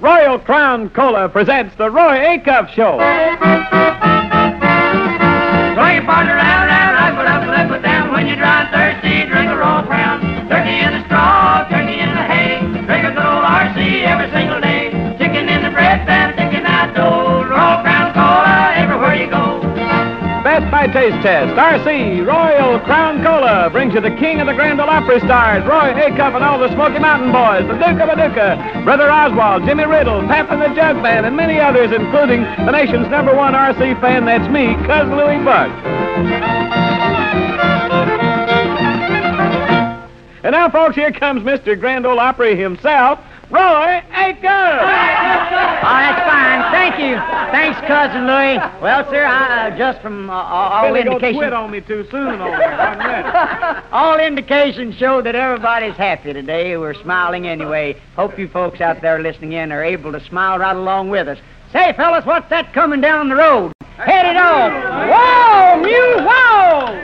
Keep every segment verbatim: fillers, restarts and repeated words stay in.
Royal Crown Cola presents the Roy Acuff Show. Roll your partner round, round, rock it up, left foot down. When you're dry and thirsty, drink a Royal Crown. Turkey in the straw, turkey in the hay. Drink a good old R C every single day. Chicken in the breast and chicken out dough. Royal Crown Cola everywhere you go. Best by Taste Test, R C Royal Crown Cola brings you the king of the Grand Ole Opry stars, Roy Acuff and all the Smoky Mountain Boys, the Duke of Paducah, Brother Oswald, Jimmy Riddle, Pap and the Jug Band, and many others, including the nation's number one R C fan, that's me, Cousin Louie Buck. And now, folks, here comes Mister Grand Ole Opry himself, Roy Acuff. Oh, that's fine. Thank you. Thanks, Cousin Louie. Well, sir, I, uh, just from uh, all Billy, indications... don't quit on me too soon on that. all indications show that everybody's happy today. We're smiling anyway. Hope you folks out there listening in are able to smile right along with us. Say, fellas, what's that coming down the road? Headed off. Whoa, Mew, whoa!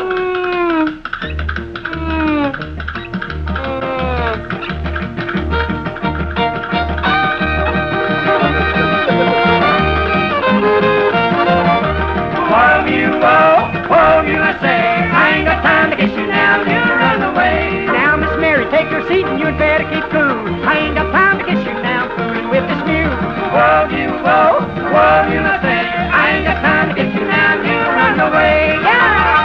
Whoa, you, whoa, whoa, you, I say. I ain't got time to kiss you now, you run away. Now, Miss Mary, take your seat and you'd better keep cool. I ain't got time to kiss you now, fooling with this mule. Whoa, you, whoa, whoa, you, I say. I ain't got time to kiss you now, you run away. Yeah!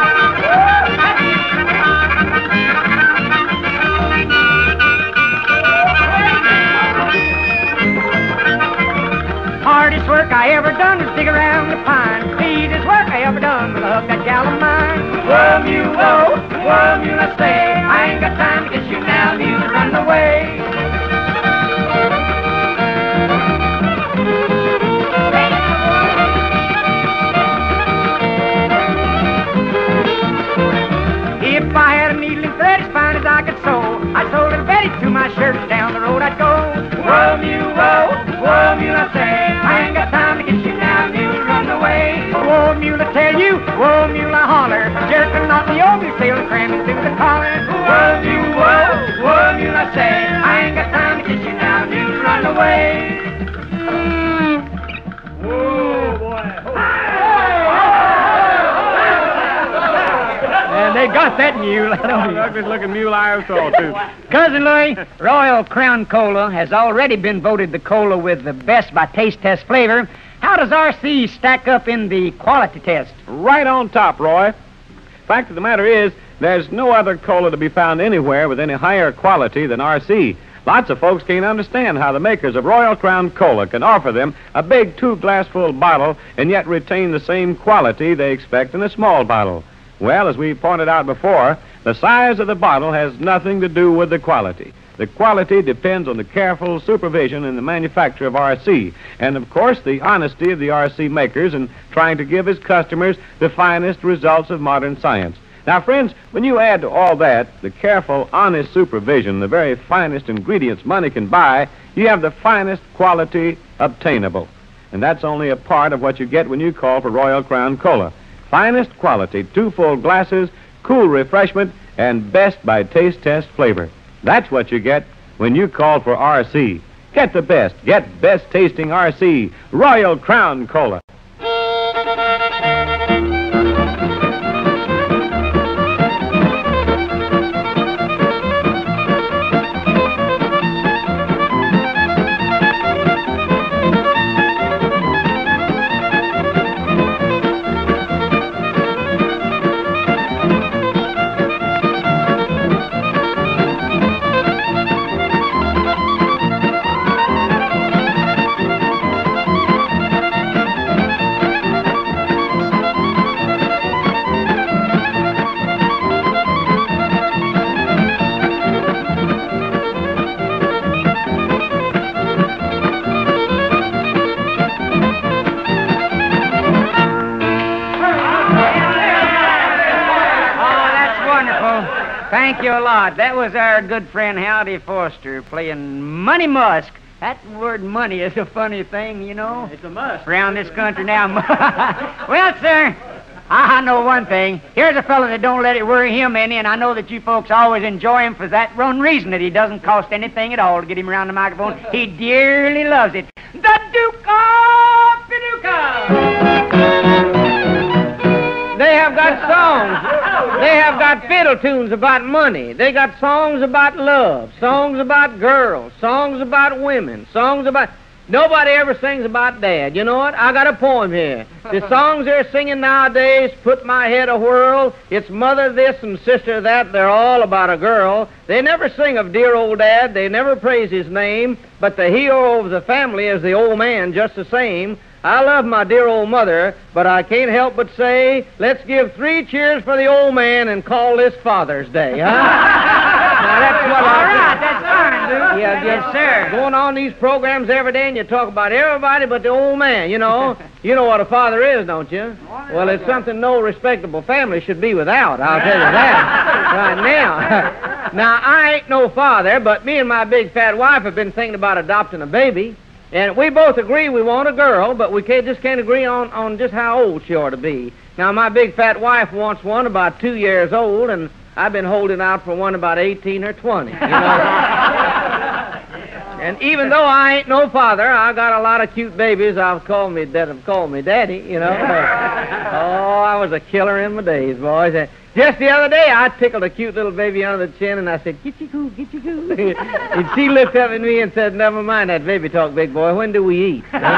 Hardest work I ever done was dig around the pine. Speedest work I ever done was hug that gal of mine. Whoa, you, whoa, whoa, you, I say. I ain't got time to kiss you now, you run away. If I had a needle and thread as fine as I could sew, I'd sew a little Betty to my shirt and down the road I'd go. Whoa, you, whoa, whoa, you, I say. I ain't got time to kiss you now, you run away. Whoa, mule, I tell you, whoa, mule, I holler. Jerking not the old mule tail and cramming through the collar. Whoa, you, whoa, whoa, you, I say. I ain't got time to kiss you now, you run away. Whoa, boy. And they got that mule. Ugly looking mule I saw, too. Cousin Louie, Royal Crown Cola has already been voted the cola with the best by taste test flavor. How does R C stack up in the quality test? Right on top, Roy. Fact of the matter is, there's no other cola to be found anywhere with any higher quality than R C. Lots of folks can't understand how the makers of Royal Crown Cola can offer them a big two-glass-full bottle and yet retain the same quality they expect in a small bottle. Well, as we pointed out before, the size of the bottle has nothing to do with the quality. The quality depends on the careful supervision in the manufacture of R C, and of course the honesty of the R C makers in trying to give his customers the finest results of modern science. Now, friends, when you add to all that the careful, honest supervision, the very finest ingredients money can buy, you have the finest quality obtainable. And that's only a part of what you get when you call for Royal Crown Cola. Finest quality, two full glasses, cool refreshment, and best by taste test flavor. That's what you get when you call for R C. Get the best. Get best tasting R C, Royal Crown Cola. Thank you a lot. That was our good friend Howdy Forrester playing Money Musk. That word money is a funny thing, you know. It's a must. Around this country now. Well, sir, I know one thing. Here's a fellow that don't let it worry him any, and I know that you folks always enjoy him for that one reason, that he doesn't cost anything at all to get him around the microphone. He dearly loves it. The Duke of Paducah! They have got songs. They have got fiddle tunes about money. They got songs about love, songs about girls, songs about women, songs about... Nobody ever sings about Dad. You know what? I got a poem here. The songs they're singing nowadays put my head a whirl. It's mother this and sister that. They're all about a girl. They never sing of dear old Dad. They never praise his name. But the hero of the family is the old man just the same. I love my dear old mother, but I can't help but say, let's give three cheers for the old man and call this Father's Day, huh? Now, that's what All I right, think. that's fine, Duke. Yeah, yes, sir. Going on these programs every day, and you talk about everybody but the old man, you know. You know what a father is, don't you? Well, it's something no respectable family should be without, I'll tell you that. Right now. Now, I ain't no father, but me and my big fat wife have been thinking about adopting a baby. And we both agree we want a girl, but we can't, just can't agree on, on just how old she ought to be. Now, my big fat wife wants one about two years old, and I've been holding out for one about eighteen or twenty, you know. And even though I ain't no father, I got a lot of cute babies I've called me that have called me daddy, you know. Oh, I was a killer in my days, boys. Uh, Just the other day, I tickled a cute little baby under the chin, and I said, get you cool, get you cool. And she looked up at me and said, never mind that baby talk, big boy. When do we eat? Man,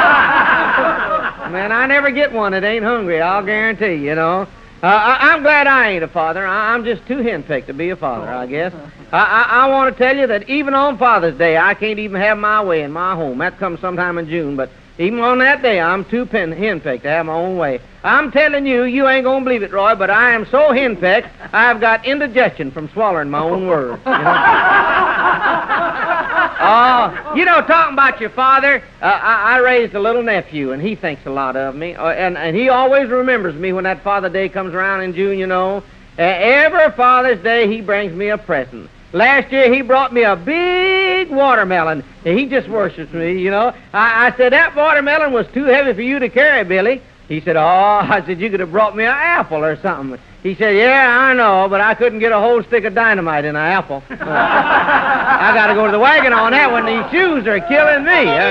I never get one that ain't hungry, I'll guarantee, you know. Uh, I, I'm glad I ain't a father. I, I'm just too henpecked to be a father, I guess. I, I, I want to tell you that even on Father's Day, I can't even have my way in my home. That comes sometime in June, but even on that day, I'm too pen- henpecked to have my own way. I'm telling you, you ain't going to believe it, Roy, but I am so henpecked, I've got indigestion from swallowing my own words. You know? Oh, you know, talking about your father, uh, I, I raised a little nephew, and he thinks a lot of me. Uh, and, and he always remembers me when that Father Day comes around in June, you know. Uh, every Father's Day, he brings me a present. Last year, he brought me a big watermelon, and he just worships me, you know. I, I said, that watermelon was too heavy for you to carry, Billy. He said, oh, I said, you could have brought me an apple or something. He said, yeah, I know, but I couldn't get a whole stick of dynamite in an apple. Uh, I got to go to the wagon on that one. These shoes are killing me. Uh,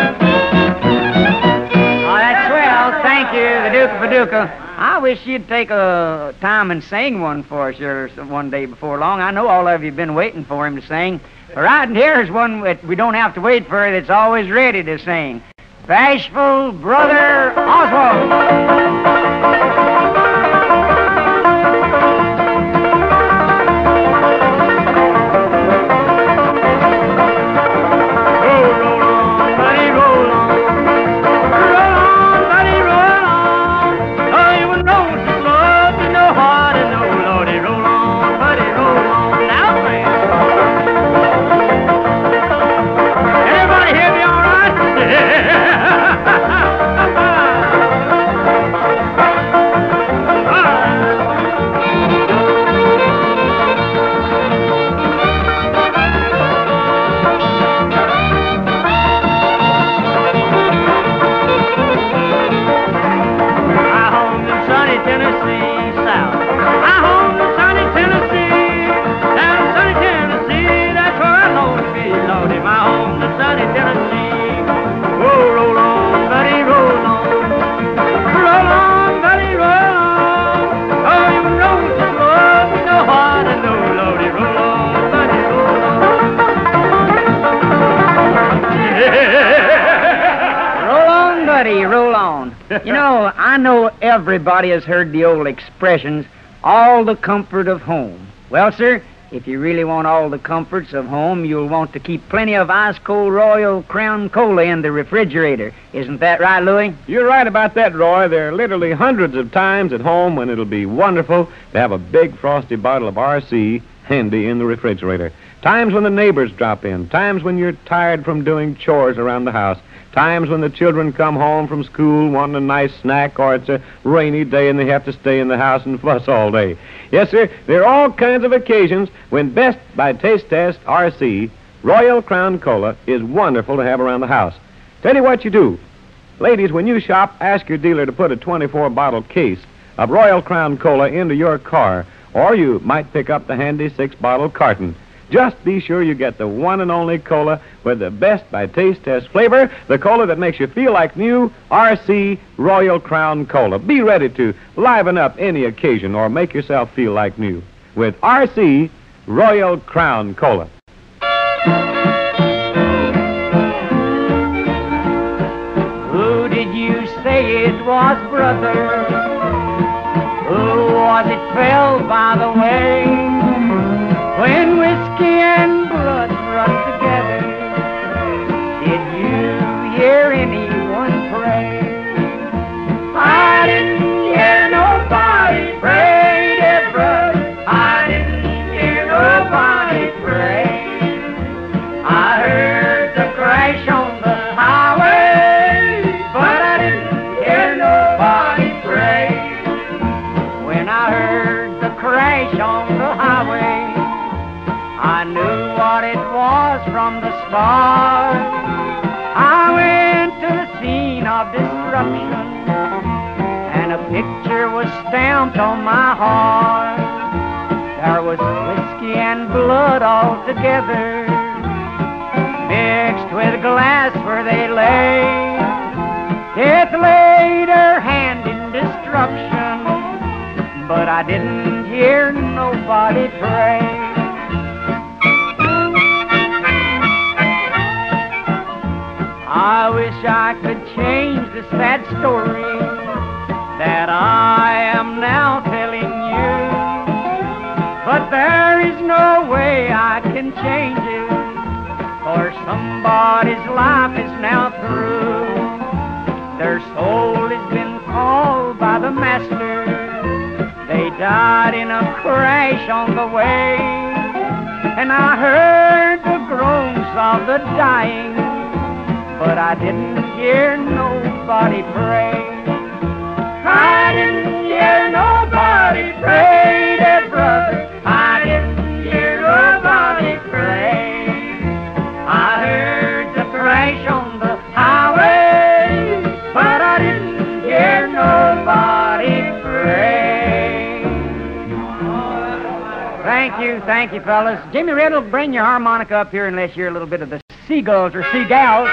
Oh, that's swell. Thank you, the Duke of Paducah. I wish you'd take a time and sing one for us here one day before long. I know all of you have been waiting for him to sing. Right here's one that we don't have to wait for, that's always ready to sing. Bashful Brother Oswald. You know, I know everybody has heard the old expressions, all the comfort of home. Well, sir, if you really want all the comforts of home, you'll want to keep plenty of ice-cold Royal Crown Cola in the refrigerator. Isn't that right, Louie? You're right about that, Roy. There are literally hundreds of times at home when it'll be wonderful to have a big frosty bottle of R C handy in the refrigerator. Times when the neighbors drop in, times when you're tired from doing chores around the house, times when the children come home from school wanting a nice snack, or it's a rainy day and they have to stay in the house and fuss all day. Yes, sir, there are all kinds of occasions when Best by Taste Test R C Royal Crown Cola is wonderful to have around the house. Tell you what you do. Ladies, when you shop, ask your dealer to put a twenty-four bottle case of Royal Crown Cola into your car, or you might pick up the handy six-bottle carton. Just be sure you get the one and only cola with the best by taste test flavor, the cola that makes you feel like new, R C Royal Crown Cola. Be ready to liven up any occasion or make yourself feel like new with R C Royal Crown Cola. Who did you say it was, brother? Who was it fell by the way? When whiskey and blood run together, did you hear anyone pray? I didn't hear nobody pray, dear brother. I didn't hear nobody pray. I heard the crash on the highway, but I didn't hear nobody pray. When I heard the crash on the highway, I knew what it was from the start. I went to the scene of destruction, and a picture was stamped on my heart. There was whiskey and blood all together, mixed with glass where they lay. Death laid her hand in destruction, but I didn't hear nobody pray. I wish I could change the sad story that I am now telling you, but there is no way I can change it, for somebody's life is now through. Their soul has been called by the Master. They died in a crash on the way, and I heard the groans of the dying, but I didn't hear nobody pray. I didn't hear nobody pray, dear brother. I didn't hear nobody pray. I heard the crash on the highway, but I didn't hear nobody pray. Thank you, thank you, fellas. Jimmy Riddle, bring your harmonica up here and let's hear a little bit of the seagulls or seagulls.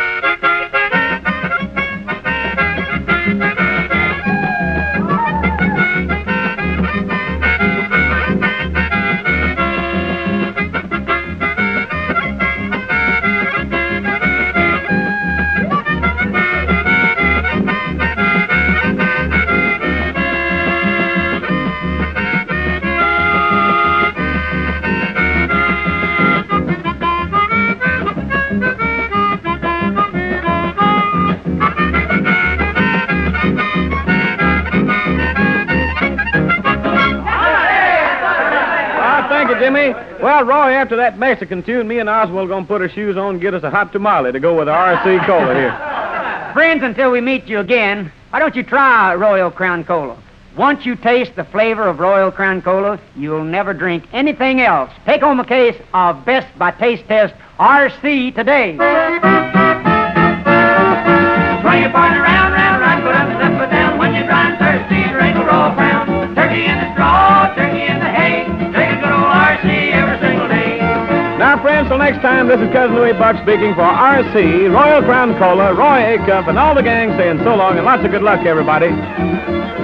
Jimmy. Well, Roy, after that Mexican tune, me and Oswald going to put our shoes on and get us a hot tamale to go with our R C Cola here. Friends, until we meet you again, why don't you try Royal Crown Cola? Once you taste the flavor of Royal Crown Cola, you'll never drink anything else. Take home a case of Best by Taste Test R C today. Swing your partner round, round, right foot up, left foot down. When you're dry and thirsty, drink a Royal Crown. Turkey in the straw, turkey in the hay. Drink a good old R C every single day. Now, friends, till next time, this is Cousin Louis Buck speaking for R C, Royal Crown Cola, Roy Acuff, and all the gang saying so long and lots of good luck, everybody.